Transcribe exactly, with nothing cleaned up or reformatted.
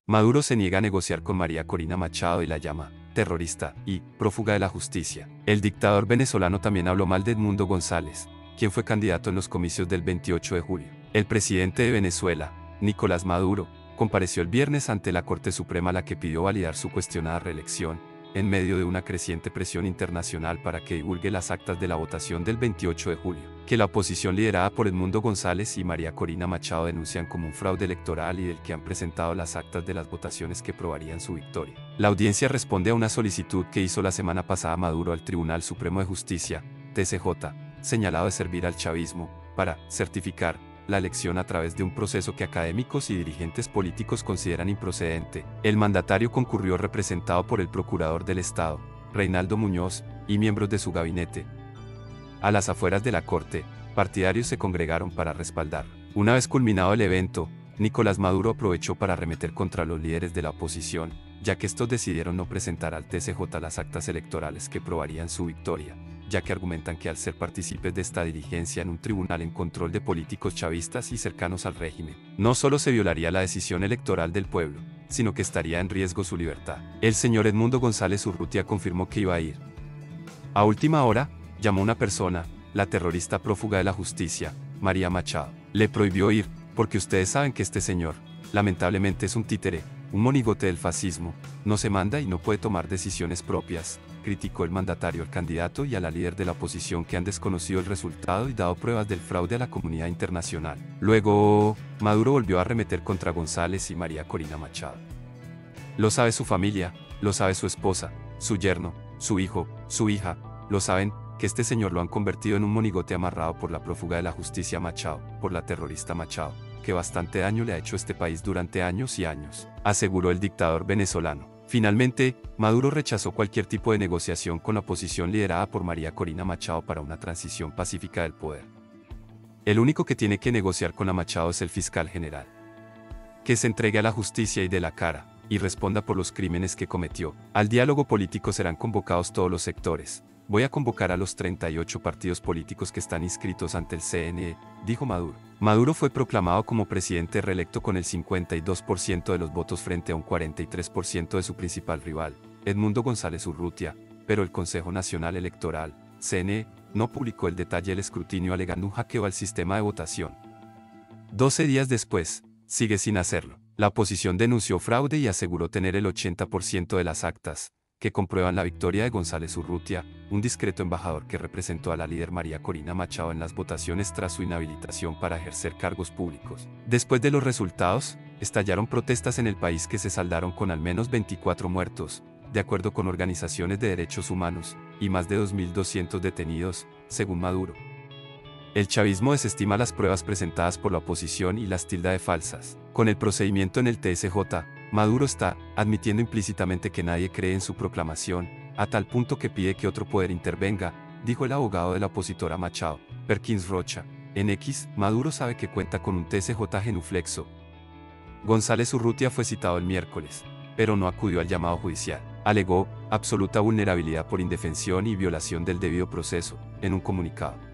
Maduro se niega a negociar con María Corina Machado y la llama terrorista y prófuga de la justicia. El dictador venezolano también habló mal de Edmundo González, quien fue candidato en los comicios del veintiocho de julio. El presidente de Venezuela, Nicolás Maduro, compareció el viernes ante la Corte Suprema, a la que pidió validar su cuestionada reelección, en medio de una creciente presión internacional para que divulgue las actas de la votación del veintiocho de julio, que la oposición liderada por Edmundo González y María Corina Machado denuncian como un fraude electoral y del que han presentado las actas de las votaciones que probarían su victoria. La audiencia responde a una solicitud que hizo la semana pasada Maduro al Tribunal Supremo de Justicia, T S J, señalado de servir al chavismo, para certificar la elección a través de un proceso que académicos y dirigentes políticos consideran improcedente. El mandatario concurrió representado por el procurador del Estado, Reinaldo Muñoz, y miembros de su gabinete. A las afueras de la corte, partidarios se congregaron para respaldar. Una vez culminado el evento, Nicolás Maduro aprovechó para arremeter contra los líderes de la oposición, ya que estos decidieron no presentar al T S J las actas electorales que probarían su victoria, ya que argumentan que al ser partícipes de esta dirigencia en un tribunal en control de políticos chavistas y cercanos al régimen, no solo se violaría la decisión electoral del pueblo, sino que estaría en riesgo su libertad. El señor Edmundo González Urrutia confirmó que iba a ir. A última hora, llamó a una persona, la terrorista prófuga de la justicia, María Machado. Le prohibió ir, porque ustedes saben que este señor, lamentablemente, es un títere, un monigote del fascismo, no se manda y no puede tomar decisiones propias, criticó el mandatario al candidato y a la líder de la oposición, que han desconocido el resultado y dado pruebas del fraude a la comunidad internacional. Luego, Maduro volvió a arremeter contra González y María Corina Machado. Lo sabe su familia, lo sabe su esposa, su yerno, su hijo, su hija, lo saben, que este señor lo han convertido en un monigote amarrado por la prófuga de la justicia Machado, por la terrorista Machado, que bastante daño le ha hecho a este país durante años y años, aseguró el dictador venezolano. Finalmente, Maduro rechazó cualquier tipo de negociación con la oposición liderada por María Corina Machado para una transición pacífica del poder. El único que tiene que negociar con la Machado es el fiscal general. Que se entregue a la justicia y dé la cara, y responda por los crímenes que cometió. Al diálogo político serán convocados todos los sectores. Voy a convocar a los treinta y ocho partidos políticos que están inscritos ante el C N E, dijo Maduro. Maduro fue proclamado como presidente reelecto con el cincuenta y dos por ciento de los votos frente a un cuarenta y tres por ciento de su principal rival, Edmundo González Urrutia, pero el Consejo Nacional Electoral, C N E, no publicó el detalle del escrutinio, alegando un hackeo al sistema de votación. doce días después, sigue sin hacerlo. La oposición denunció fraude y aseguró tener el ochenta por ciento de las actas, que comprueban la victoria de González Urrutia, un discreto embajador que representó a la líder María Corina Machado en las votaciones tras su inhabilitación para ejercer cargos públicos. Después de los resultados, estallaron protestas en el país que se saldaron con al menos veinticuatro muertos, de acuerdo con organizaciones de derechos humanos, y más de dos mil doscientos detenidos, según Maduro. El chavismo desestima las pruebas presentadas por la oposición y las tilda de falsas. Con el procedimiento en el T S J, Maduro está admitiendo implícitamente que nadie cree en su proclamación, a tal punto que pide que otro poder intervenga, dijo el abogado de la opositora Machado, Perkins Rocha. En X, Maduro sabe que cuenta con un T S J genuflexo. González Urrutia fue citado el miércoles, pero no acudió al llamado judicial. Alegó absoluta vulnerabilidad por indefensión y violación del debido proceso, en un comunicado.